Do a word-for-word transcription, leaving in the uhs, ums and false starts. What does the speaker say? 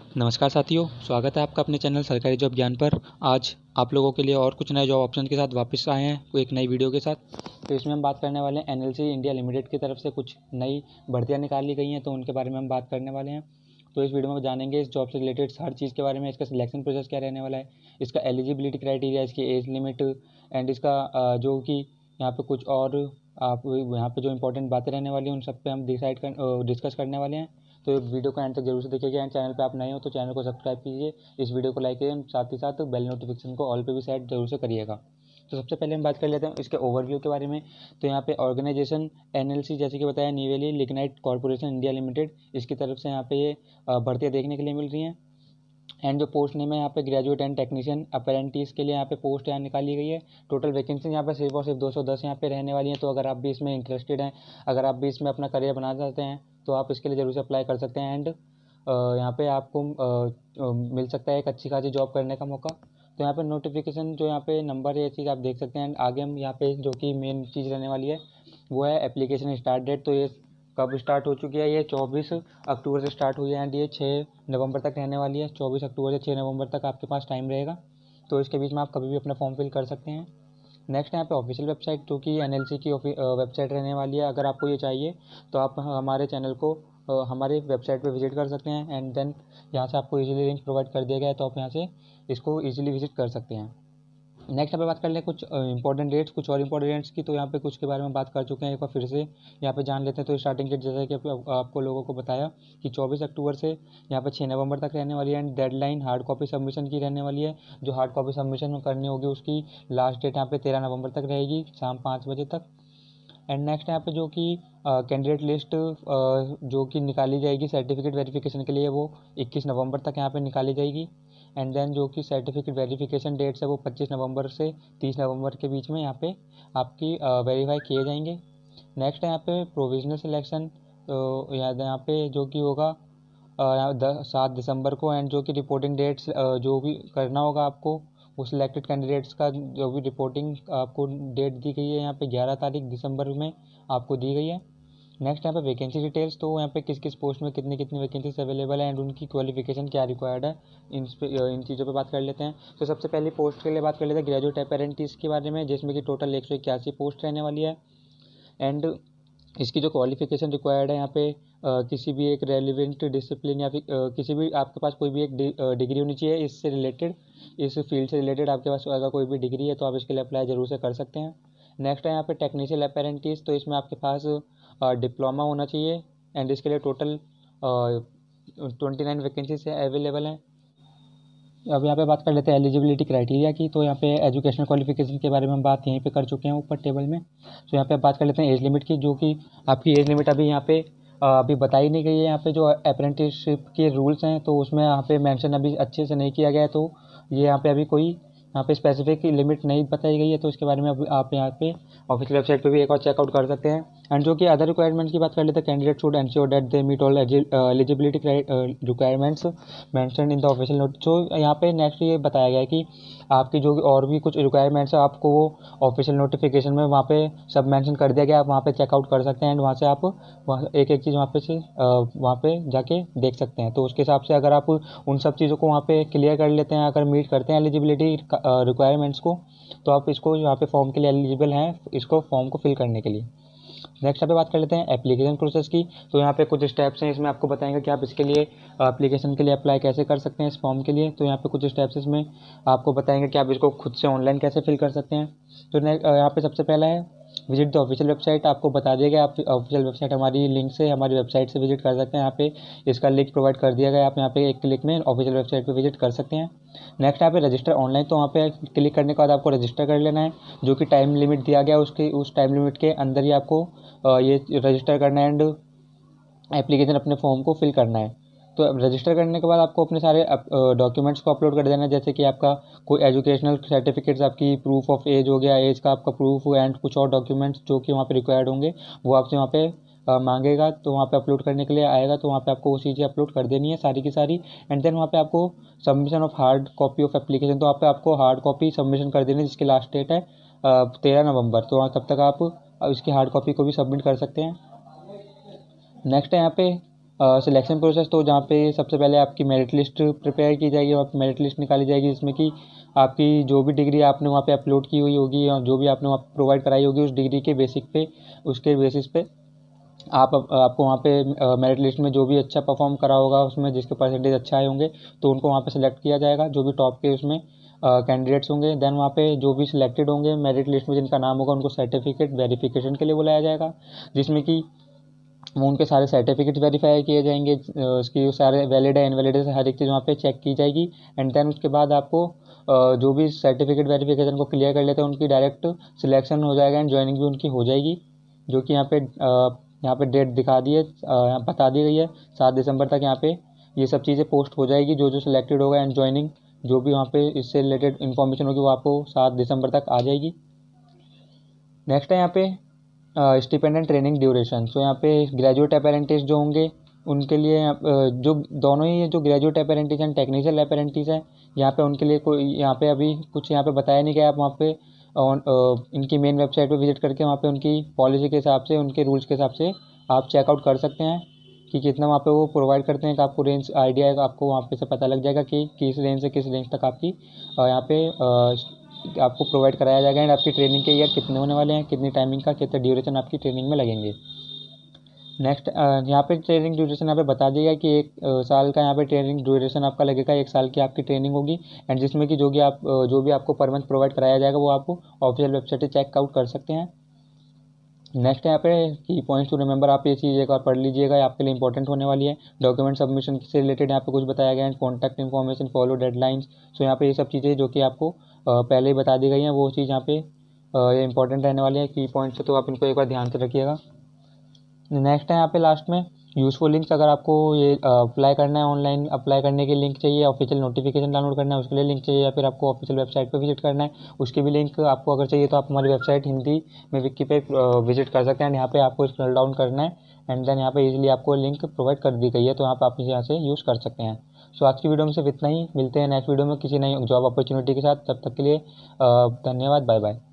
नमस्कार साथियों, स्वागत है आपका अपने चैनल सरकारी जॉब ज्ञान पर। आज आप लोगों के लिए और कुछ नए जॉब ऑप्शन के साथ वापस आए हैं कोई एक नई वीडियो के साथ। तो इसमें हम बात करने वाले हैं एनएलसी इंडिया लिमिटेड की तरफ से कुछ नई भर्तियां निकाली गई हैं, तो उनके बारे में हम बात करने वाले हैं। तो इस वीडियो में जानेंगे इस जॉब से रिलेटेड हर चीज़ के बारे में, इसका सिलेक्शन प्रोसेस क्या रहने वाला है, इसका एलिजिबिलिटी क्राइटेरिया, इसकी एज लिमिट एंड इसका जो कि यहाँ पे कुछ और आप यहाँ पे जो इंपॉर्टेंट बातें रहने वाली हैं उन सब पे हम डिसाइड कर डिस्कस करने वाले हैं। तो वीडियो को एंड तक जरूर से देखिएगा। एंड चैनल पे आप नए हो तो चैनल को सब्सक्राइब कीजिए, इस वीडियो को लाइक कीजिए, साथ ही साथ बेल नोटिफिकेशन को ऑल पे भी सेट जरूर से करिएगा। तो सबसे पहले हम बात कर लेते हैं इसके ओवरव्यू के बारे में। तो यहाँ पे ऑर्गेनाइजेशन एनएलसी जैसे कि बताया, new lignite corporation India limited, इसकी तरफ से यहाँ पे ये भर्तियाँ देखने के लिए मिल रही हैं। एंड जो पोस्ट नेम है यहाँ पे ग्रेजुएट एंड टेक्नीशियन अपेरेंटिस के लिए यहाँ पे पोस्ट यहाँ निकाली गई है। टोटल वैकेंसी यहाँ पे सिर्फ और सिर्फ दो सौ दस यहाँ पे रहने वाली हैं। तो अगर आप भी इसमें इंटरेस्टेड हैं, अगर आप भी इसमें अपना करियर बनाना चाहते हैं तो आप इसके लिए ज़रूर से अप्लाई कर सकते हैं। एंड यहाँ पे आपको आ, मिल सकता है एक अच्छी खासी जॉब करने का मौका। तो यहाँ पे नोटिफिकेशन जो यहाँ पे नंबर है, ये चीज़ आप देख सकते हैं। आगे हम यहाँ पे जो कि मेन चीज़ रहने वाली है वो है एप्लीकेशन स्टार्ट डेट। तो ये कब स्टार्ट हो चुकी है, ये चौबीस अक्टूबर से स्टार्ट हुई है एंड ये छः नवंबर तक रहने वाली है। चौबीस अक्टूबर से छः नवंबर तक आपके पास टाइम रहेगा, तो इसके बीच में आप कभी भी अपना फॉर्म फिल कर सकते हैं। नेक्स्ट यहाँ पे ऑफिशियल वेबसाइट जो कि एनएलसी की वेबसाइट रहने वाली है। अगर आपको ये चाहिए तो आप हमारे चैनल को हमारे वेबसाइट पे विजिट कर सकते हैं एंड देन यहाँ से आपको इजीली लिंक प्रोवाइड कर दिया गया है, तो आप यहाँ से इसको इजीली विजिट कर सकते हैं। नेक्स्ट यहाँ पे बात कर लें कुछ इंपॉर्टेंट डेट्स, कुछ और इंपॉर्टेंट डेट्स की। तो यहाँ पे कुछ के बारे में बात कर चुके हैं, एक बार फिर से यहाँ पे जान लेते हैं। तो स्टार्टिंग डेट जैसा कि आपको लोगों को बताया कि चौबीस अक्टूबर से यहाँ पे छः नवंबर तक रहने वाली है। And deadline hard copy submission की रहने वाली है। जो हार्ड कॉपी सबमिशन करनी होगी उसकी लास्ट डेट यहाँ पे तेरह नवंबर तक रहेगी शाम पाँच बजे तक। एंड नेक्स्ट यहाँ पे जो कि कैंडिडेट लिस्ट जो कि निकाली जाएगी सर्टिफिकेट वेरिफिकेशन के लिए, वो इक्कीस नवंबर तक यहाँ पे निकाली जाएगी। एंड देन जो कि सर्टिफिकेट वेरिफिकेशन डेट्स है वो पच्चीस नवंबर से तीस नवंबर के बीच में यहाँ पे आपकी वेरीफाई किए जाएंगे। नेक्स्ट है यहाँ पे प्रोविजनल सिलेक्शन। तो यहाँ पे जो कि होगा सात दिसंबर को। एंड जो कि रिपोर्टिंग डेट्स जो भी करना होगा आपको, वो सिलेक्टेड कैंडिडेट्स का जो भी रिपोर्टिंग आपको डेट दी गई है यहाँ पे ग्यारह तारीख दिसंबर में आपको दी गई है। नेक्स्ट यहाँ पे वैकेंसी डिटेल्स। तो यहाँ पे किस किस पोस्ट में कितनी कितनी वैकेंसीज अवेलेबल है एंड उनकी क्वालिफिकेशन क्या रिक्वायर्ड है, इन इन चीज़ों पे बात कर लेते हैं। तो सबसे पहली पोस्ट के लिए बात कर लेते हैं ग्रेजुएट अपेरेंटिस के बारे में, जिसमें कि टोटल एक सौ इक्यासी पोस्ट रहने वाली है। एंड इसकी जो क्वालिफिकेशन रिक्वायर्ड है यहाँ पे आ, किसी भी एक रेलिवेंट डिसिप्लिन या फिर किसी भी आपके पास कोई भी एक डिग्री होनी चाहिए इससे रिलेटेड, इस फील्ड से रिलेटेड आपके पास अगर कोई भी डिग्री है तो आप इसके लिए अप्लाई जरूर से कर सकते हैं। नेक्स्ट है यहाँ पे टेक्निशियल अपेरेंटिस। तो इसमें आपके पास डिप्लोमा होना चाहिए एंड इसके लिए total twenty nine vacancies available हैं। अब यहाँ पे बात कर लेते हैं एलिजिबिलिटी क्राइटेरिया की। तो यहाँ पे एजुकेशनल क्वालिफिकेशन के बारे में हम बात यहीं पे कर चुके हैं ऊपर टेबल में। तो यहाँ पे बात कर लेते हैं एज लिमिट की, जो कि आपकी एज लिमिट अभी यहाँ पे अभी बताई नहीं गई है। यहाँ पे जो अप्रेंटिसशिप के रूल्स हैं तो उसमें यहाँ पे मेंशन अभी अच्छे से नहीं किया गया है, तो ये यहाँ पे अभी कोई यहाँ पे स्पेसिफिक लिमिट नहीं बताई गई है। तो इसके बारे में अब आप यहाँ पे ऑफिशियल वेबसाइट पे भी एक और चेकआउट कर सकते हैं। एंड जो कि अदर रिक्वायरमेंट्स की बात कर लेते हैं, candidate should ensure that they meet all eligibility requirements mentioned in the official note. तो यहाँ पे नेक्स्ट ये बताया गया है कि आपकी जो और भी कुछ रिक्वायरमेंट्स है आपको वो ऑफिशियल नोटिफिकेशन में वहाँ पे सब मेंशन कर दिया गया, आप वहाँ पे चेकआउट कर सकते हैं एंड वहाँ से आप वहाँ एक एक चीज़ वहाँ पे से वहाँ पे जाके देख सकते हैं। तो उसके हिसाब से अगर आप उन सब चीज़ों को वहाँ पे क्लियर कर लेते हैं, अगर मीट करते हैं एलिजिबिलिटी रिक्वायरमेंट्स को, तो आप इसको यहाँ पे फॉर्म के लिए एलिजिबल हैं, इसको फॉर्म को फिल करने के लिए। नेक्स्ट यहाँ पे बात कर लेते हैं एप्लीकेशन प्रोसेस की। तो यहाँ पे कुछ स्टेप्स हैं, इसमें आपको बताएंगे कि आप इसके लिए एप्लीकेशन के लिए अप्लाई कैसे कर सकते हैं इस फॉर्म के लिए। तो यहाँ पे कुछ स्टेप्स इसमें आपको बताएंगे कि आप इसको खुद से ऑनलाइन कैसे फिल कर सकते हैं। तो यहाँ पे सबसे पहला है विजिट द ऑफिशियल वेबसाइट। आपको बता दिया गया, आप ऑफिशियल वेबसाइट हमारी लिंक से हमारी वेबसाइट से विजिट कर सकते हैं। यहाँ पे इसका लिंक प्रोवाइड कर दिया गया, आप यहाँ पे एक क्लिक में ऑफिशियल वेबसाइट पे विजिट कर सकते हैं। नेक्स्ट यहाँ पे रजिस्टर ऑनलाइन। तो वहाँ पे क्लिक करने के बाद आपको रजिस्टर कर लेना है, जो कि टाइम लिमिट दिया गया उसके उस टाइम लिमिट के अंदर ही आपको ये रजिस्टर करना है एंड एप्लीकेशन अपने फॉर्म को फिल करना है। तो रजिस्टर करने के बाद आपको अपने सारे डॉक्यूमेंट्स को अपलोड कर देना है, जैसे कि आपका कोई एजुकेशनल सर्टिफिकेट्स, आपकी प्रूफ ऑफ एज हो गया, एज का आपका प्रूफ एंड कुछ और डॉक्यूमेंट्स जो कि वहाँ पे रिक्वायर्ड होंगे वो आपसे वहाँ पे मांगेगा। तो वहाँ पे अपलोड करने के लिए आएगा, तो वहाँ पे आपको वो चीज़ें अपलोड कर देनी है सारी की सारी। एंड देन वहाँ पे आपको submission of hard copy of application, तो वहाँ पे आपको हार्ड कॉपी सबमिशन कर देनी है, जिसकी लास्ट डेट है तेरह नवंबर। तो तब तक आप इसकी हार्ड कॉपी को भी सबमिट कर सकते हैं। नेक्स्ट है यहाँ पे सिलेक्शन प्रोसेस, तो जहाँ पे सबसे पहले आपकी मेरिट लिस्ट प्रिपेयर की जाएगी, वहाँ पे मेरिट लिस्ट निकाली जाएगी, जिसमें कि आपकी जो भी डिग्री आपने वहाँ पे अपलोड की हुई होगी और जो भी आपने वहाँ प्रोवाइड कराई होगी उस डिग्री के बेसिक पे उसके बेसिस पे आप आपको वहाँ पे मेरिट लिस्ट में जो भी अच्छा परफॉर्म करा होगा उसमें जिसके परसेंटेज अच्छा आए होंगे तो उनको वहाँ पे सिलेक्ट किया जाएगा, जो भी टॉप के उसमें कैंडिडेट्स होंगे। देन वहाँ पे जो भी सिलेक्टेड होंगे मेरिट लिस्ट में जिनका नाम होगा उनको सर्टिफिकेट वेरिफिकेशन के लिए बुलाया जाएगा, जिसमें कि वो उनके सारे सर्टिफिकेट वेरीफाई किए जाएंगे, उसकी सारे वैलिड है इनवैलिड है हर एक चीज़ वहाँ पे चेक की जाएगी। एंड देन उसके बाद आपको जो भी सर्टिफिकेट वेरिफिकेशन को क्लियर कर लेते हैं उनकी डायरेक्ट सिलेक्शन हो जाएगा एंड ज्वाइनिंग भी उनकी हो जाएगी, जो कि यहाँ पे यहाँ पे डेट दिखा दी है, यहाँ बता दी गई है सात दिसंबर तक यहाँ पे ये सब चीज़ें पोस्ट हो जाएगी। जो जो सिलेक्टेड होगा एंड ज्वाइनिंग जो भी वहाँ पे इससे रिलेटेड इन्फॉर्मेशन होगी वो आपको सात दिसंबर तक आ जाएगी। नेक्स्ट है यहाँ पे stipend and training duration. So यहाँ पे ग्रेजुएट अपेरेंटिस जो होंगे उनके लिए जो दोनों ही जो graduate apprentice and technical apprentice हैं यहाँ पे उनके लिए कोई यहाँ पे अभी कुछ यहाँ पे बताया नहीं गया। आप वहाँ पे इनकी मेन वेबसाइट पे विजिट करके वहाँ पे उनकी पॉलिसी के हिसाब से उनके रूल्स के हिसाब से आप चेकआउट कर सकते हैं कि कितना वहाँ पे वो प्रोवाइड करते हैं, कि आपको रेंज आइडिया है, आपको वहाँ पे से पता लग जाएगा कि किस रेंज से किस रेंज तक आपकी यहाँ पे आपको प्रोवाइड कराया जाएगा एंड आपकी ट्रेनिंग के ईयर कितने होने वाले हैं, कितनी टाइमिंग का कितना ड्यूरेशन आपकी ट्रेनिंग में लगेंगे। नेक्स्ट यहाँ पे ट्रेनिंग ड्यूरेशन यहाँ पे बता दिया कि एक साल का यहाँ पे ट्रेनिंग ड्यूरेशन आपका लगेगा, एक साल की आपकी ट्रेनिंग होगी एंड जिसमें कि जो भी आप जो भी आपको पर मंथ प्रोवाइड कराया जाएगा वो आप ऑफिशियल वेबसाइट से चेकआउट कर सकते हैं। नेक्स्ट यहाँ पे की पॉइंट्स टू रिमेंबर, आप ये चीज़ एक और पढ़ लीजिएगा, आपके लिए इंपॉर्टेंट होने वाली है। डॉक्यूमेंट सबमिशन से रिलेटेड यहाँ पे कुछ बताया गया है, contact information, follow deadlines. So यहाँ पे ये सब चीज़ें जो कि आपको पहले ही बता दी गई हैं वो चीज़ यहाँ पे ये इंपॉर्टेंट रहने वाली है की पॉइंट्स है, तो आप इनको एक बार ध्यान से रखिएगा। नेक्स्ट है यहाँ पे लास्ट में यूज़फुल लिंक्स, अगर आपको ये अप्लाई करना है ऑनलाइन अप्लाई करने के लिंक चाहिए, ऑफिशियल नोटिफिकेशन डाउनलोड करना है उसके लिए लिंक चाहिए, या फिर आपको ऑफिशियल वेबसाइट पे विजिट करना है उसकी भी लिंक आपको अगर चाहिए तो आप हमारी वेबसाइट हिंदी में विक्की पे विजिट कर सकते हैं। यहाँ पे आपको स्क्रॉल डाउन करना है एंड देन यहाँ पे इजीली आपको लिंक प्रोवाइड कर दी गई है, तो आप आप यहाँ से यूज़ कर सकते हैं। सो आज की वीडियो में सिर्फ इतना ही, मिलते हैं नेक्स्ट वीडियो में किसी नई जॉब अपॉर्चुनिटी के साथ, तब तक के लिए धन्यवाद, बाय बाय।